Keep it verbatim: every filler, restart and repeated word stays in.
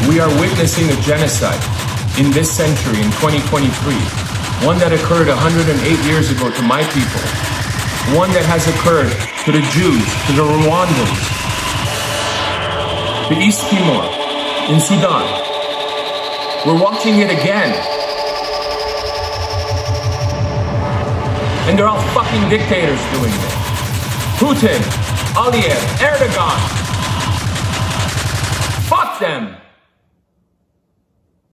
We are witnessing a genocide in this century, in twenty twenty-three. One that occurred one hundred eight years ago to my people. One that has occurred to the Jews, to the Rwandans, to East Timor, in Sudan. We're watching it again. And they're all fucking dictators doing this. Putin, Aliyev, Erdogan. Fuck them!